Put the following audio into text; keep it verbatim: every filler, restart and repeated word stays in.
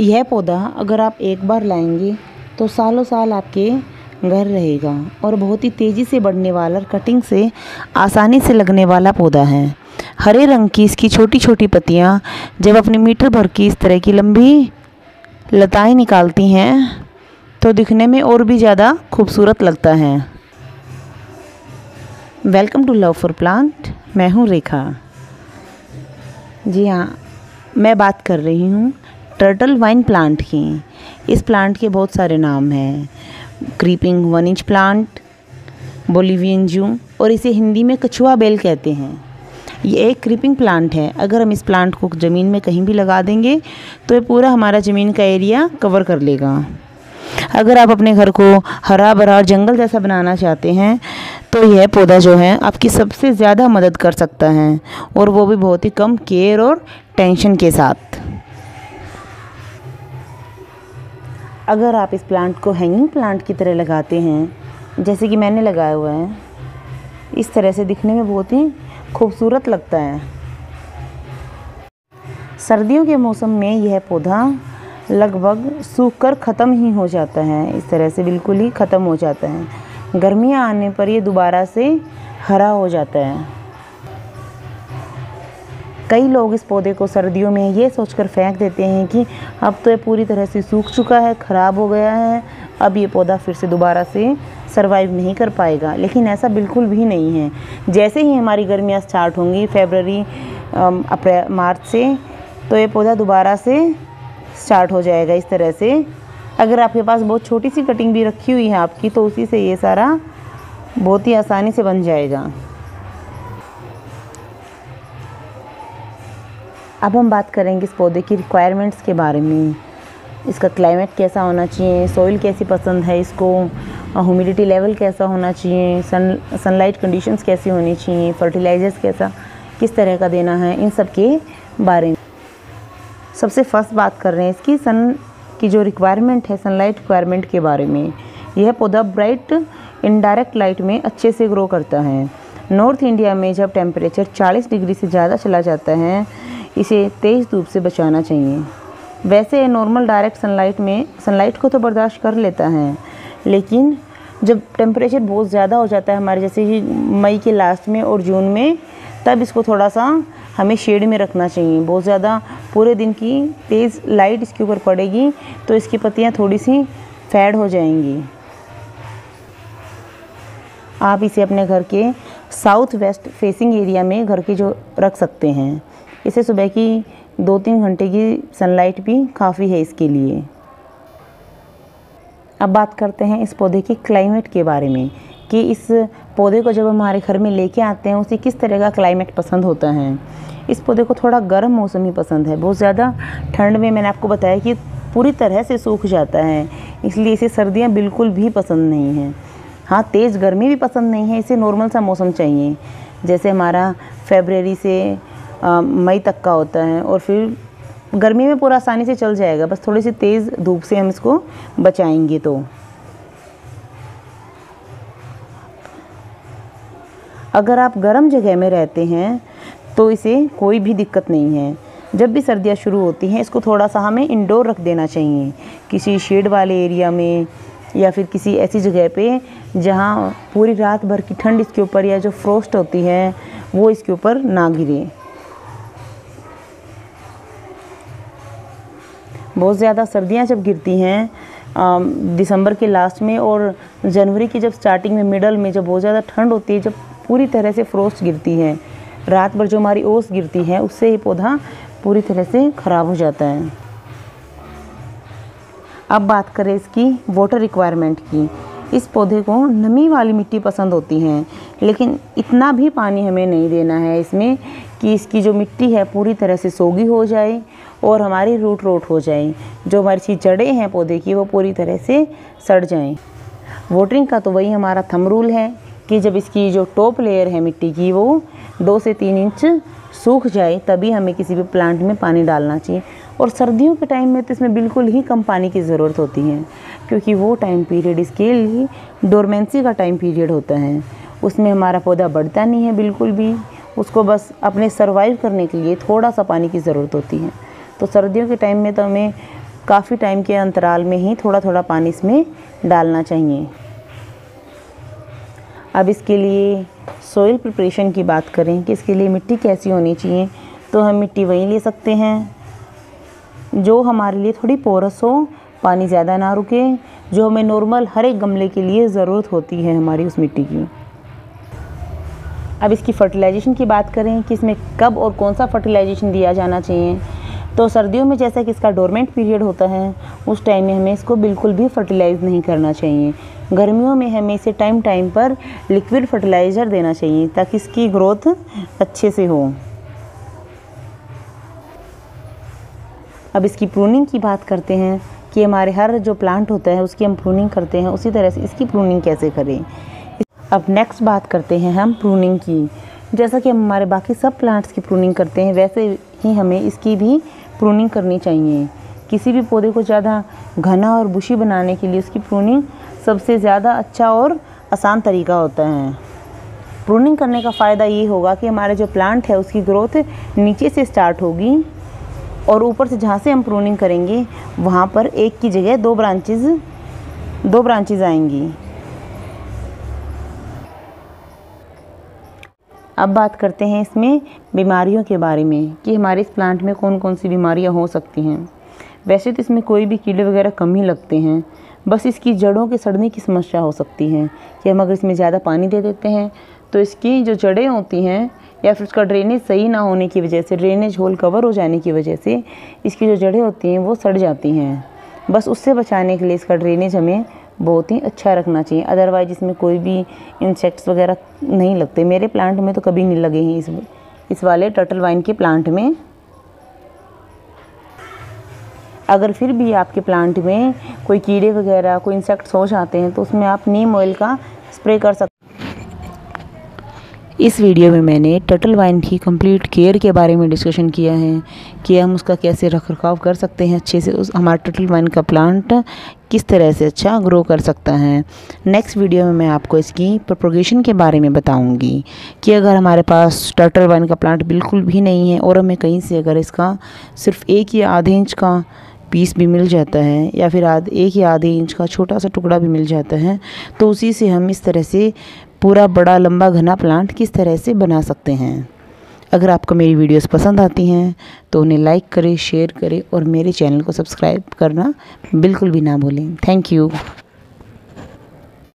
यह पौधा अगर आप एक बार लाएंगे तो सालों साल आपके घर रहेगा और बहुत ही तेज़ी से बढ़ने वाला, कटिंग से आसानी से लगने वाला पौधा है। हरे रंग की इसकी छोटी छोटी पत्तियां जब अपने मीटर भर की इस तरह की लंबी लताएं निकालती हैं तो दिखने में और भी ज़्यादा खूबसूरत लगता है। Welcome to love for plant. मैं हूँ रेखा। जी हाँ, मैं बात कर रही हूँ टर्टल वाइन प्लांट की। इस प्लांट के बहुत सारे नाम हैं। Creeping one inch plant, Bolivian Jew, और इसे हिंदी में कछुआ बेल कहते हैं। ये एक क्रीपिंग प्लांट है। अगर हम इस प्लांट को ज़मीन में कहीं भी लगा देंगे तो ये पूरा हमारा ज़मीन का एरिया कवर कर लेगा। अगर आप अपने घर को हरा भरा और जंगल जैसा बनाना चाहते हैं तो यह पौधा जो है आपकी सबसे ज़्यादा मदद कर सकता है, और वो भी बहुत ही कम केयर और टेंशन के साथ। अगर आप इस प्लांट को हैंगिंग प्लांट की तरह लगाते हैं, जैसे कि मैंने लगाया हुआ है, इस तरह से दिखने में बहुत ही खूबसूरत लगता है। सर्दियों के मौसम में यह पौधा लगभग सूखकर ख़त्म ही हो जाता है। इस तरह से बिल्कुल ही ख़त्म हो जाता है। गर्मियाँ आने पर ये दोबारा से हरा हो जाता है। कई लोग इस पौधे को सर्दियों में ये सोचकर फेंक देते हैं कि अब तो ये पूरी तरह से सूख चुका है, ख़राब हो गया है, अब ये पौधा फिर से दोबारा से सरवाइव नहीं कर पाएगा। लेकिन ऐसा बिल्कुल भी नहीं है। जैसे ही हमारी गर्मियाँ स्टार्ट होंगी फरवरी अप्रैल मार्च से, तो ये पौधा दोबारा से स्टार्ट हो जाएगा इस तरह से। अगर आपके पास बहुत छोटी सी कटिंग भी रखी हुई है आपकी, तो उसी से ये सारा बहुत ही आसानी से बन जाएगा। अब हम बात करेंगे इस पौधे की रिक्वायरमेंट्स के बारे में। इसका क्लाइमेट कैसा होना चाहिए, सॉइल कैसी पसंद है इसको, ह्यूमिडिटी लेवल कैसा होना चाहिए, सन सनलाइट कंडीशंस कैसी होनी चाहिए, फर्टिलाइजर्स कैसा किस तरह का देना है, इन सब के बारे में। सबसे फर्स्ट बात कर रहे हैं इसकी सन की जो रिक्वायरमेंट है, सनलाइट रिक्वायरमेंट के बारे में। यह पौधा ब्राइट इनडायरेक्ट लाइट में अच्छे से ग्रो करता है। नॉर्थ इंडिया में जब टेम्परेचर चालीस डिग्री से ज़्यादा चला जाता है, इसे तेज़ धूप से बचाना चाहिए। वैसे नॉर्मल डायरेक्ट सनलाइट में सनलाइट को तो बर्दाश्त कर लेता है, लेकिन जब टेम्परेचर बहुत ज़्यादा हो जाता है हमारे, जैसे कि मई के लास्ट में और जून में, तब इसको थोड़ा सा हमें शेड में रखना चाहिए। बहुत ज़्यादा पूरे दिन की तेज़ लाइट इसके ऊपर पड़ेगी तो इसकी पत्तियाँ थोड़ी सी फेड हो जाएंगी। आप इसे अपने घर के साउथ वेस्ट फेसिंग एरिया में घर के जो रख सकते हैं। इसे सुबह की दो तीन घंटे की सनलाइट भी काफ़ी है इसके लिए। अब बात करते हैं इस पौधे की क्लाइमेट के बारे में कि इस पौधे को जब हमारे घर में लेके आते हैं उसे किस तरह का क्लाइमेट पसंद होता है। इस पौधे को थोड़ा गर्म मौसम ही पसंद है। बहुत ज़्यादा ठंड में मैंने आपको बताया कि पूरी तरह से सूख जाता है, इसलिए इसे सर्दियाँ बिल्कुल भी पसंद नहीं हैं। हाँ, तेज़ गर्मी भी पसंद नहीं है, इसे नॉर्मल सा मौसम चाहिए, जैसे हमारा फरवरी से आ, मई तक का होता है, और फिर गर्मी में पूरा आसानी से चल जाएगा। बस थोड़ी सी तेज़ धूप से हम इसको बचाएंगे तो। अगर आप गर्म जगह में रहते हैं तो इसे कोई भी दिक्कत नहीं है। जब भी सर्दियाँ शुरू होती हैं इसको थोड़ा सा हमें इंडोर रख देना चाहिए, किसी शेड वाले एरिया में या फिर किसी ऐसी जगह पे जहाँ पूरी रात भर की ठंड इसके ऊपर या जो फ्रोस्ट होती है वो इसके ऊपर ना गिरे। बहुत ज़्यादा सर्दियाँ जब गिरती हैं दिसंबर के लास्ट में और जनवरी की जब स्टार्टिंग में, मिडल में, जब बहुत ज़्यादा ठंड होती है, जब पूरी तरह से फ्रोस्ट गिरती है, रात भर जो हमारी ओस गिरती है, उससे ये पौधा पूरी तरह से ख़राब हो जाता है। अब बात करें इसकी वाटर रिक्वायरमेंट की। इस पौधे को नमी वाली मिट्टी पसंद होती है, लेकिन इतना भी पानी हमें नहीं देना है इसमें कि इसकी जो मिट्टी है पूरी तरह से सोगी हो जाए और हमारी रूट रोट हो जाए, जो हमारी सी जड़ें हैं पौधे की वो पूरी तरह से सड़ जाएं। वाटरिंग का तो वही हमारा थंब रूल है कि जब इसकी जो टॉप लेयर है मिट्टी की वो दो से तीन इंच सूख जाए तभी हमें किसी भी प्लांट में पानी डालना चाहिए। और सर्दियों के टाइम में तो इसमें बिल्कुल ही कम पानी की ज़रूरत होती है, क्योंकि वो टाइम पीरियड इसके लिए डोरमेंसी का टाइम पीरियड होता है। उसमें हमारा पौधा बढ़ता नहीं है बिल्कुल भी, उसको बस अपने सर्वाइव करने के लिए थोड़ा सा पानी की ज़रूरत होती है। तो सर्दियों के टाइम में तो हमें काफ़ी टाइम के अंतराल में ही थोड़ा थोड़ा पानी इसमें डालना चाहिए। अब इसके लिए सॉइल प्रिपरेशन की बात करें कि इसके लिए मिट्टी कैसी होनी चाहिए, तो हम मिट्टी वही ले सकते हैं जो हमारे लिए थोड़ी पोरस हो, पानी ज़्यादा ना रुके, जो हमें नॉर्मल हर एक गमले के लिए ज़रूरत होती है हमारी उस मिट्टी की। अब इसकी फर्टिलाइजेशन की बात करें कि इसमें कब और कौन सा फर्टिलाइजेशन दिया जाना चाहिए, तो सर्दियों में जैसा कि इसका डोरमेंट पीरियड होता है उस टाइम में हमें इसको बिल्कुल भी फर्टिलाइज़ नहीं करना चाहिए। गर्मियों में हमें इसे टाइम टाइम पर लिक्विड फर्टिलाइज़र देना चाहिए ताकि इसकी ग्रोथ अच्छे से हो। अब इसकी प्रूनिंग की बात करते हैं कि हमारे हर जो प्लांट होता है उसकी हम प्रूनिंग करते हैं, उसी तरह से इसकी प्रूनिंग कैसे करें। अब नेक्स्ट बात करते हैं हम प्रूनिंग की। जैसा कि हम हमारे बाकी सब प्लांट्स की प्रूनिंग करते हैं वैसे ही हमें इसकी भी प्रूनिंग करनी चाहिए। किसी भी पौधे को ज़्यादा घना और बुशी बनाने के लिए उसकी प्रूनिंग सबसे ज़्यादा अच्छा और आसान तरीका होता है। प्रूनिंग करने का फ़ायदा ये होगा कि हमारे जो प्लांट है उसकी ग्रोथ नीचे से स्टार्ट होगी और ऊपर से जहाँ से हम प्रूनिंग करेंगे वहाँ पर एक की जगह दो ब्रांचेज दो ब्रांचेज आएंगी। अब बात करते हैं इसमें बीमारियों के बारे में कि हमारे इस प्लांट में कौन कौन सी बीमारियां हो सकती हैं। वैसे तो इसमें कोई भी कीड़े वगैरह कम ही लगते हैं, बस इसकी जड़ों के सड़ने की समस्या हो सकती है कि हम अगर इसमें ज़्यादा पानी दे देते हैं तो इसकी जो जड़ें होती हैं या फिर उसका ड्रेनेज सही ना होने की वजह से, ड्रेनेज होल कवर हो जाने की वजह से इसकी जो जड़ें होती हैं वो सड़ जाती हैं। बस उससे बचाने के लिए इसका ड्रेनेज हमें बहुत ही अच्छा रखना चाहिए, अदरवाइज इसमें कोई भी इंसेक्ट्स वगैरह नहीं लगते। मेरे प्लांट में तो कभी नहीं लगे हैं इस इस वाले टर्टल वाइन के प्लांट में। अगर फिर भी आपके प्लांट में कोई कीड़े वगैरह कोई इंसेक्ट्स हो जाते हैं तो उसमें आप नीम ऑयल का स्प्रे कर सकते हैं। इस वीडियो में मैंने टर्टल वाइन की कंप्लीट केयर के बारे में डिस्कशन किया है कि हम उसका कैसे रख रखाव कर सकते हैं अच्छे से, उस हमारा टर्टल वाइन का प्लांट किस तरह से अच्छा ग्रो कर सकता है। नेक्स्ट वीडियो में मैं आपको इसकी प्रोपगेशन के बारे में बताऊंगी कि अगर हमारे पास टर्टल वाइन का प्लांट बिल्कुल भी नहीं है और हमें कहीं से अगर इसका सिर्फ एक या आधे इंच का पीस भी मिल जाता है या फिर आध एक या आधे इंच का छोटा सा टुकड़ा भी मिल जाता है तो उसी से हम इस तरह से पूरा बड़ा लंबा घना प्लांट किस तरह से बना सकते हैं। अगर आपको मेरी वीडियोस पसंद आती हैं तो उन्हें लाइक करें, शेयर करें और मेरे चैनल को सब्सक्राइब करना बिल्कुल भी ना भूलें। Thank you.